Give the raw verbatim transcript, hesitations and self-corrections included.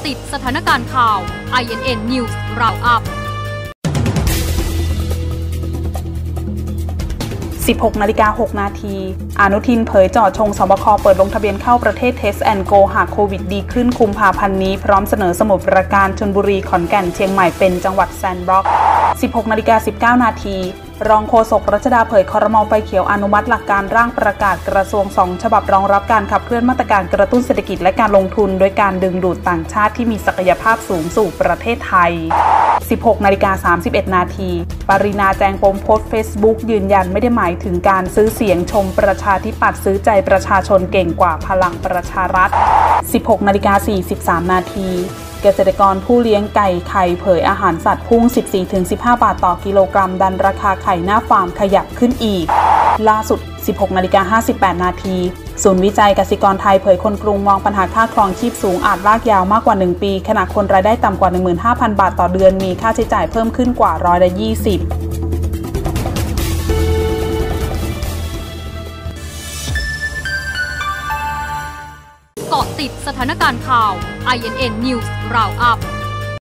ติดสถานการณ์ข่าว ไอ เอ็น เอ็น News Roundup สิบหกนาฬิกาหกนาทีอนุทินเผยเจาะจงสบคเปิดลงทะเบียนเข้าประเทศ Test and Go หากโควิดดีขึ้นกุมภาพันธ์นี้พร้อมเสนอสมุทรปราการชลบุรีขอนแก่นเชียงใหม่เป็นจังหวัดแซนด์บ็อกซ์ สิบหกนาฬิกาสิบเก้านาทีรองโฆษกรัชดาเผยครม.ไฟเขียวอนุมัติหลักการร่างประกาศกระทรวงสองฉบับรองรับการขับเคลื่อนมาตรการกระตุ้นเศรษฐกิจและการลงทุนโดยการดึงดูดต่างชาติที่มีศักยภาพสูงสู่ประเทศไทย สิบหกนาฬิกาสามสิบเอ็ดนาทีปรินาแจงปมโพสต์ Facebook ยืนยันไม่ได้หมายถึงการซื้อเสียงชมประชาธิปัตย์ซื้อใจประชาชนเก่งกว่าพลังประชารัฐ สิบหกนาฬิกาสี่สิบสามนาทีเกษตรกรผู้เลี้ยงไก่ไข่เผยอาหารสัตว์พุ่ง สิบสี่ถึงสิบห้า บาทต่อกิโลกรัมดันราคาไข่หน้าฟาร์มขยับขึ้นอีกล่าสุด สิบหกนาฬิกาห้าสิบแปดนาทีศูนย์วิจัยกสิกรไทยเผยคนกรุงมองปัญหาค่าครองชีพสูงอาจลากยาวมากกว่าหนึ่งปีขณะคนรายได้ต่ำกว่า หนึ่งหมื่นห้าพัน บาทต่อเดือนมีค่าใช้จ่ายเพิ่มขึ้นกว่าร้อยละยี่สิบเกาะติดสถานการณ์ข่าว ไอ เอ็น เอ็น News Roundup